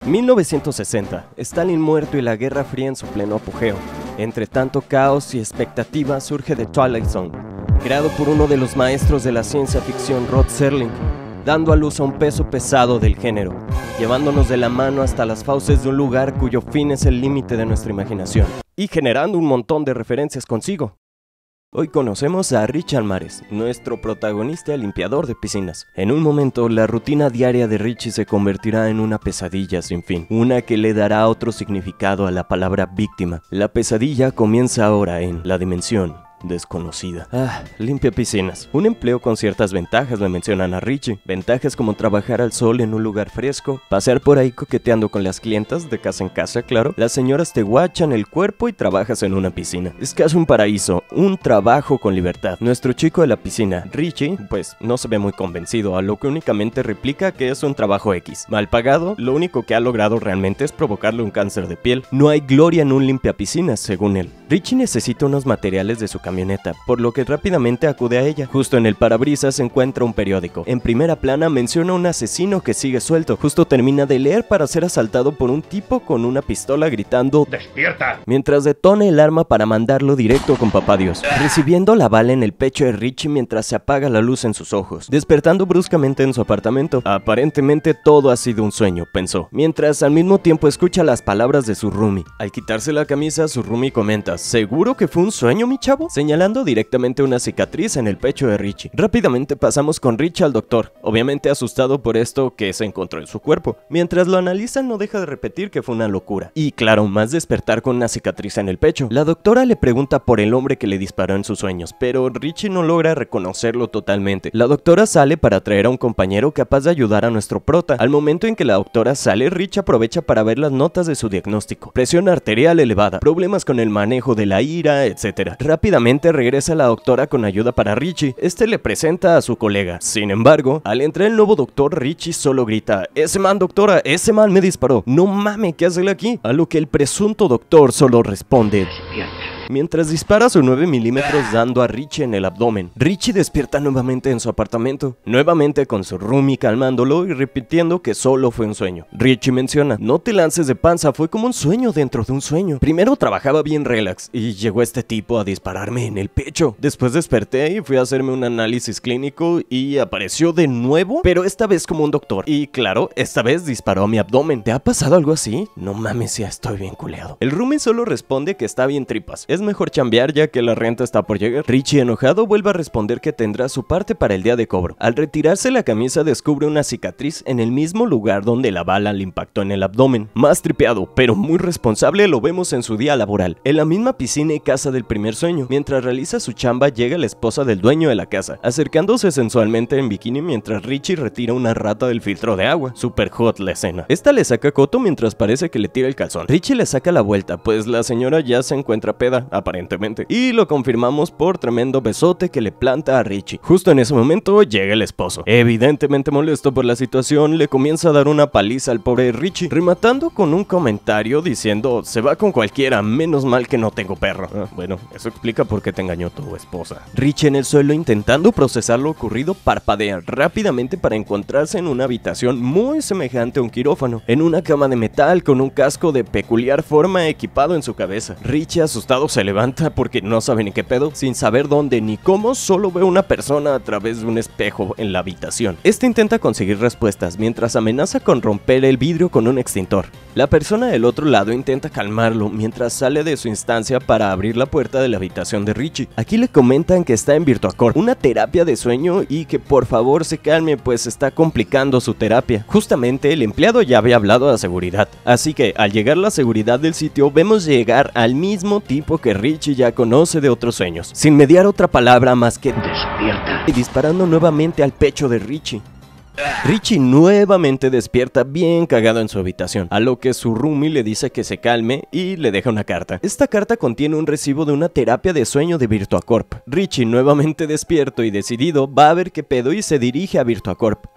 1960. Stalin muerto y la Guerra Fría en su pleno apogeo. Entre tanto caos y expectativa surge The Twilight Zone, creado por uno de los maestros de la ciencia ficción, Rod Serling, dando a luz a un peso pesado del género, llevándonos de la mano hasta las fauces de un lugar cuyo fin es el límite de nuestra imaginación, y generando un montón de referencias consigo. Hoy conocemos a Richie Almares, nuestro protagonista limpiador de piscinas. En un momento, la rutina diaria de Richie se convertirá en una pesadilla sin fin, una que le dará otro significado a la palabra víctima. La pesadilla comienza ahora en la dimensión desconocida. Limpia piscinas. Un empleo con ciertas ventajas, le mencionan a Richie. Ventajas como trabajar al sol en un lugar fresco, pasear por ahí coqueteando con las clientas, de casa en casa, claro. Las señoras te guachan el cuerpo y trabajas en una piscina. Es casi un paraíso, un trabajo con libertad. Nuestro chico de la piscina, Richie, pues no se ve muy convencido, a lo que únicamente replica que es un trabajo X. Mal pagado, lo único que ha logrado realmente es provocarle un cáncer de piel. No hay gloria en un limpiapiscinas, según él. Richie necesita unos materiales de su camioneta, por lo que rápidamente acude a ella. Justo en el parabrisas se encuentra un periódico. En primera plana menciona un asesino que sigue suelto. Justo termina de leer para ser asaltado por un tipo con una pistola gritando ¡despierta!, mientras detona el arma para mandarlo directo con papá Dios, recibiendo la bala en el pecho de Richie mientras se apaga la luz en sus ojos, despertando bruscamente en su apartamento. Aparentemente todo ha sido un sueño, pensó, mientras al mismo tiempo escucha las palabras de su roomie. Al quitarse la camisa, su roomie comenta: ¿seguro que fue un sueño, mi chavo?, señalando directamente una cicatriz en el pecho de Richie. Rápidamente pasamos con Richie al doctor, obviamente asustado por esto que se encontró en su cuerpo. Mientras lo analizan, no deja de repetir que fue una locura. Y claro, más despertar con una cicatriz en el pecho. La doctora le pregunta por el hombre que le disparó en sus sueños, pero Richie no logra reconocerlo totalmente. La doctora sale para traer a un compañero capaz de ayudar a nuestro prota. Al momento en que la doctora sale, Richie aprovecha para ver las notas de su diagnóstico: presión arterial elevada, problemas con el manejo de la ira, etc. Rápidamente regresa la doctora con ayuda para Richie. Este le presenta a su colega. Sin embargo, al entrar el nuevo doctor, Richie solo grita: ¡ese man, doctora! ¡Ese man me disparó! ¡No mames! ¿Qué hace él aquí? A lo que el presunto doctor solo responde: despierta, mientras dispara su 9 milímetros dando a Richie en el abdomen. Richie despierta nuevamente en su apartamento, nuevamente con su roomie calmándolo y repitiendo que solo fue un sueño. Richie menciona: no te lances de panza, fue como un sueño dentro de un sueño. Primero trabajaba bien relax y llegó este tipo a dispararme en el pecho. Después desperté y fui a hacerme un análisis clínico y apareció de nuevo, pero esta vez como un doctor. Y claro, esta vez disparó a mi abdomen. ¿Te ha pasado algo así? No mames, ya estoy bien culeado. El roomie solo responde que está bien tripas. Es mejor chambear ya que la renta está por llegar. Richie, enojado, vuelve a responder que tendrá su parte para el día de cobro. Al retirarse la camisa descubre una cicatriz en el mismo lugar donde la bala le impactó en el abdomen. Más tripeado, pero muy responsable, lo vemos en su día laboral, en la misma piscina y casa del primer sueño. Mientras realiza su chamba, llega la esposa del dueño de la casa, acercándose sensualmente en bikini mientras Richie retira una rata del filtro de agua. Super hot la escena. Esta le saca coto mientras parece que le tira el calzón. Richie le saca la vuelta, pues la señora ya se encuentra peda, aparentemente, y lo confirmamos por tremendo besote que le planta a Richie. Justo en ese momento llega el esposo. Evidentemente molesto por la situación, le comienza a dar una paliza al pobre Richie, rematando con un comentario diciendo: se va con cualquiera, menos mal que no tengo perro. Bueno, eso explica por qué te engañó tu esposa. Richie, en el suelo intentando procesar lo ocurrido, parpadea rápidamente para encontrarse en una habitación muy semejante a un quirófano, en una cama de metal con un casco de peculiar forma equipado en su cabeza. Richie, asustado, se levanta porque no sabe ni qué pedo, sin saber dónde ni cómo, solo ve una persona a través de un espejo en la habitación. Este intenta conseguir respuestas mientras amenaza con romper el vidrio con un extintor. La persona del otro lado intenta calmarlo mientras sale de su instancia para abrir la puerta de la habitación de Richie. Aquí le comentan que está en VirtuaCorp, una terapia de sueño, y que por favor se calme pues está complicando su terapia. Justamente el empleado ya había hablado a seguridad, así que al llegar la seguridad del sitio vemos llegar al mismo tipo que Richie ya conoce de otros sueños, sin mediar otra palabra más que despierta, y disparando nuevamente al pecho de Richie. Richie nuevamente despierta bien cagado en su habitación, a lo que su roomie le dice que se calme y le deja una carta. Esta carta contiene un recibo de una terapia de sueño de VirtuaCorp. Richie, nuevamente despierto y decidido, va a ver qué pedo y se dirige a VirtuaCorp.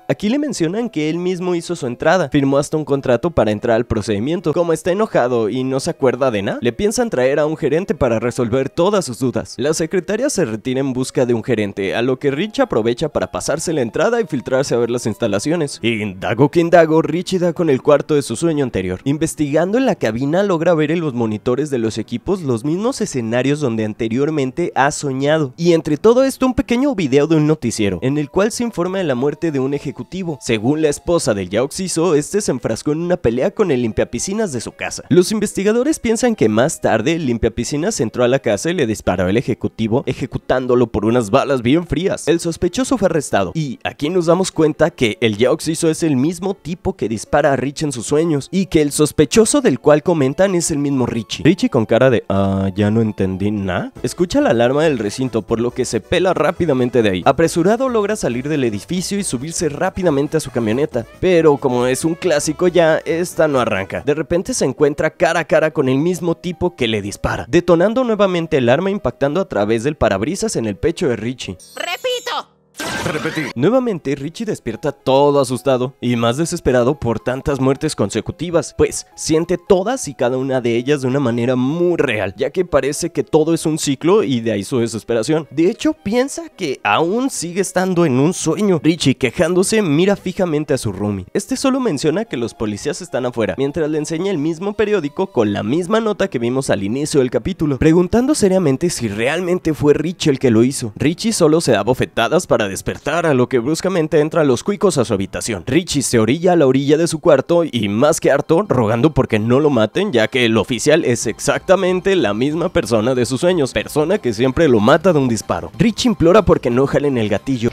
Aquí le mencionan que él mismo hizo su entrada, firmó hasta un contrato para entrar al procedimiento. Como está enojado y no se acuerda de nada, le piensan traer a un gerente para resolver todas sus dudas. La secretaria se retira en busca de un gerente, a lo que Rich aprovecha para pasarse la entrada y filtrarse a ver las instalaciones. Indago que indago, Richie da con el cuarto de su sueño anterior. Investigando en la cabina logra ver en los monitores de los equipos los mismos escenarios donde anteriormente ha soñado. Y entre todo esto un pequeño video de un noticiero, en el cual se informa de la muerte de un ejecutivo. Según la esposa del ya occiso, este se enfrascó en una pelea con el limpiapiscinas de su casa. Los investigadores piensan que más tarde el limpiapiscinas entró a la casa y le disparó al ejecutivo, ejecutándolo por unas balas bien frías. El sospechoso fue arrestado, y aquí nos damos cuenta que el ya occiso es el mismo tipo que dispara a Rich en sus sueños, y que el sospechoso del cual comentan es el mismo Richie. Richie con cara de ya no entendí nada. Escucha la alarma del recinto, por lo que se pela rápidamente de ahí. Apresurado logra salir del edificio y subirse rápidamente a su camioneta, pero como es un clásico ya, esta no arranca. De repente se encuentra cara a cara con el mismo tipo que le dispara, detonando nuevamente el arma, impactando a través del parabrisas en el pecho de Richie. ¡Repito! Repetir. Nuevamente Richie despierta todo asustado y más desesperado por tantas muertes consecutivas, pues siente todas y cada una de ellas de una manera muy real, ya que parece que todo es un ciclo y de ahí su desesperación. De hecho piensa que aún sigue estando en un sueño. Richie, quejándose, mira fijamente a su roomie. Este solo menciona que los policías están afuera, mientras le enseña el mismo periódico con la misma nota que vimos al inicio del capítulo, preguntando seriamente si realmente fue Richie el que lo hizo. Richie solo se da bofetadas para despertar, a lo que bruscamente entran los cuicos a su habitación. Richie se orilla a la orilla de su cuarto y más que harto, rogando porque no lo maten, ya que el oficial es exactamente la misma persona de sus sueños, persona que siempre lo mata de un disparo. Richie implora porque no jalen el gatillo,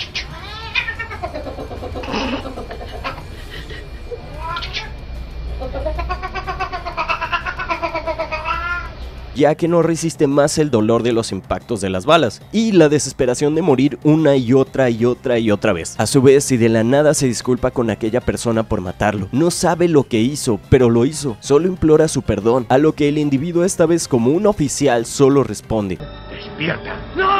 ya que no resiste más el dolor de los impactos de las balas y la desesperación de morir una y otra vez. A su vez, si de la nada se disculpa con aquella persona por matarlo, no sabe lo que hizo, pero lo hizo, solo implora su perdón, a lo que el individuo, esta vez como un oficial, solo responde: Despierta.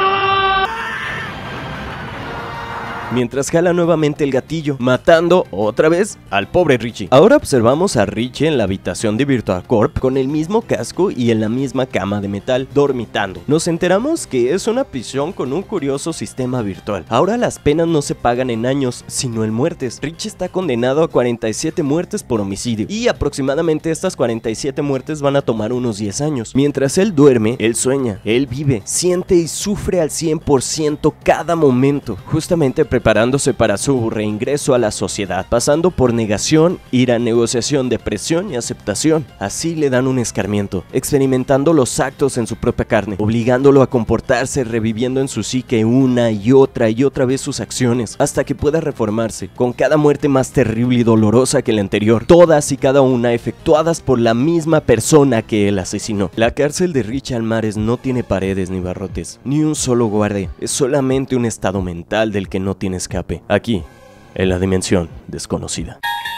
mientras jala nuevamente el gatillo, matando otra vez al pobre Richie. Ahora observamos a Richie en la habitación de Virtual Corp con el mismo casco y en la misma cama de metal, dormitando. Nos enteramos que es una prisión con un curioso sistema virtual. Ahora las penas no se pagan en años, sino en muertes. Richie está condenado a 47 muertes por homicidio, y aproximadamente estas 47 muertes van a tomar unos 10 años. Mientras él duerme, él sueña, él vive, siente y sufre al 100% cada momento, justamente preparándose para su reingreso a la sociedad, pasando por negación, ira, negociación, depresión y aceptación. Así le dan un escarmiento, experimentando los actos en su propia carne, obligándolo a comportarse, reviviendo en su psique una y otra vez sus acciones, hasta que pueda reformarse, con cada muerte más terrible y dolorosa que la anterior, todas y cada una efectuadas por la misma persona que él asesinó. La cárcel de Richie Almares no tiene paredes ni barrotes, ni un solo guardia, es solamente un estado mental del que no tiene escape, aquí, en la dimensión desconocida.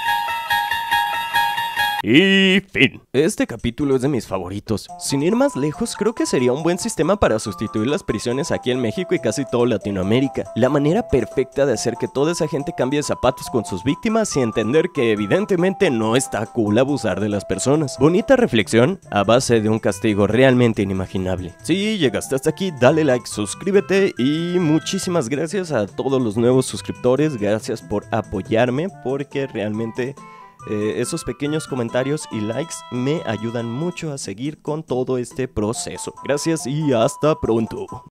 Y fin. Este capítulo es de mis favoritos. Sin ir más lejos, creo que sería un buen sistema para sustituir las prisiones aquí en México y casi todo Latinoamérica. La manera perfecta de hacer que toda esa gente cambie de zapatos con sus víctimas y entender que evidentemente no está cool abusar de las personas. Bonita reflexión a base de un castigo realmente inimaginable. Si llegaste hasta aquí, dale like, suscríbete y muchísimas gracias a todos los nuevos suscriptores. Gracias por apoyarme, porque realmente esos pequeños comentarios y likes me ayudan mucho a seguir con todo este proceso. Gracias y hasta pronto.